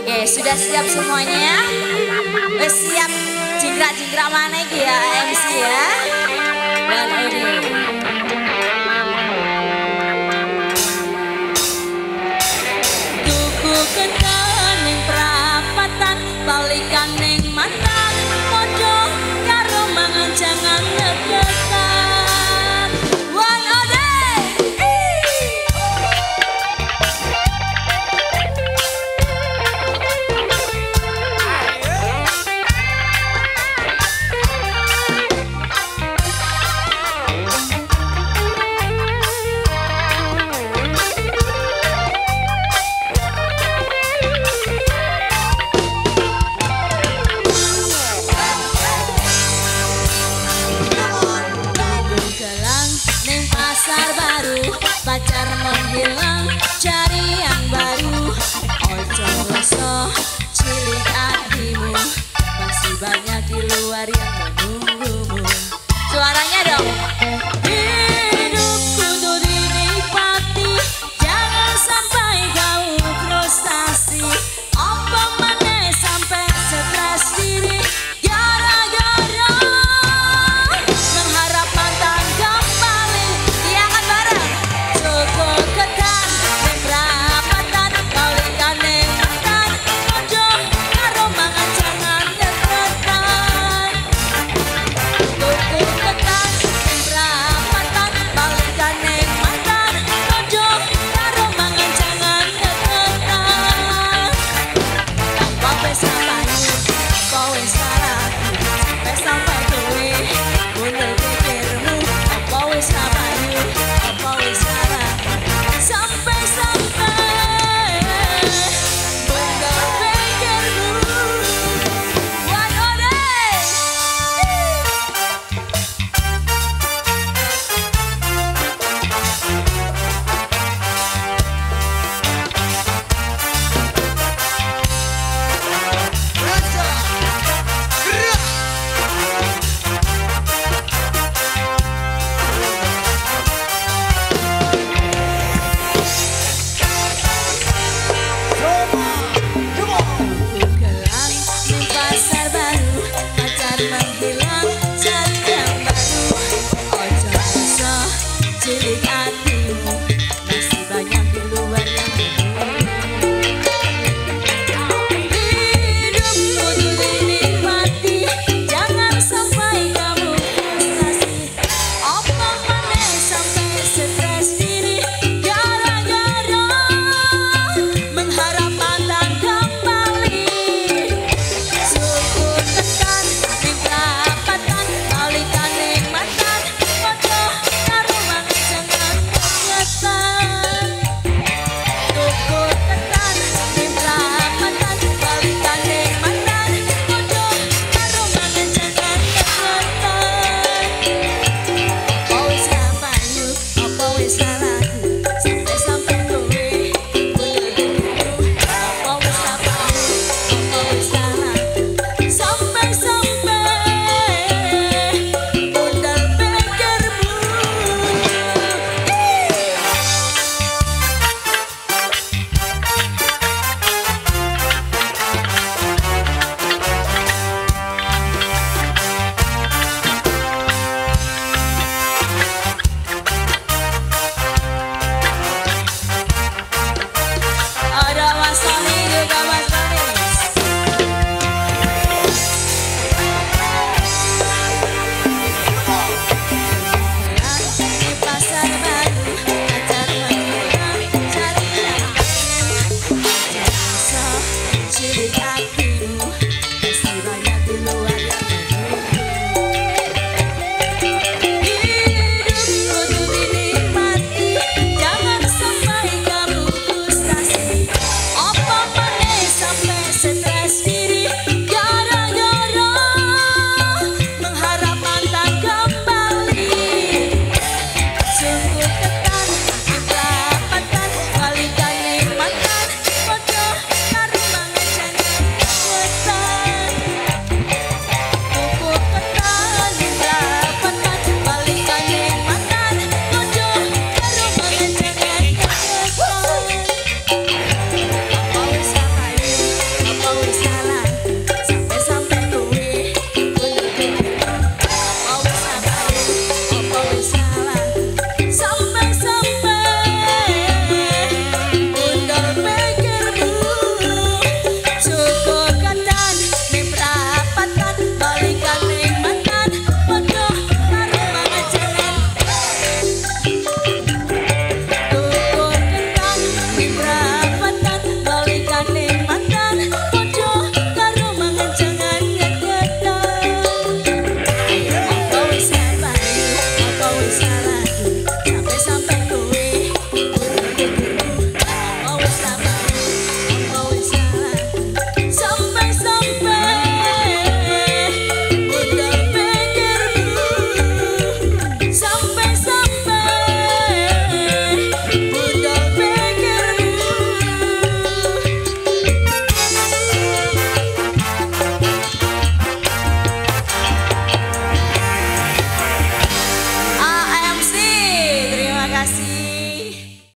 Oke, sudah siap semuanya? Wes siap jingkrak-jingkrak mana iki ya MC ya? Dan ini tuku ketan ning prapatan balikan ning mantan podo karo mangan jangan deketan. One ode. Pasar baru, pacar menghilang, cari yang baru. Ojo rasa cilik hatimu, masih banyak di luar yang menunggumu. Suaranya dong. Hidup kudu dinikmati, jangan sampai kau frustasi. Apa mana sampai stres diri gara-gara mengharap mantan kembali. Iya kan bareng. Cukup ketan ning prapatan balikan ning mantan ojo karo mangan jangan deketan. Cukup ketan ning prapatan balikan ning mantan ojo karo mangan jangan deketan. Apa wes salahku, apa wes salahku, wes sampai kowe mundur pikirmu. Apa wes salahku, apa wes salahku, sampai-sampai mundur pikirmu. One ode. Gelang ning pasar baru, pacar menghilang, cari yang baru. Ojo rasa cilik hatimu, masih banyak di luar yang menunggu. Hidup kudu dinikmati, jangan sampai kamu frustasi. Apa mana sampai stres diri gara-gara mengharap mantan kembali. Cukup ketan ning prapatan balikan ning mantan podo karo mangan jangan deketan. Cukup ketan ning prapatan balikan ning mantan podo karo mangan jangan deketan. Apa wes sapayu, apa wes salahku, sampai-sampai kowe mundur pikirmu. Apa wes sapayu, apa wes salahku, sampai-sampai mundur pikirmu. Ada Mas Sony juga Mas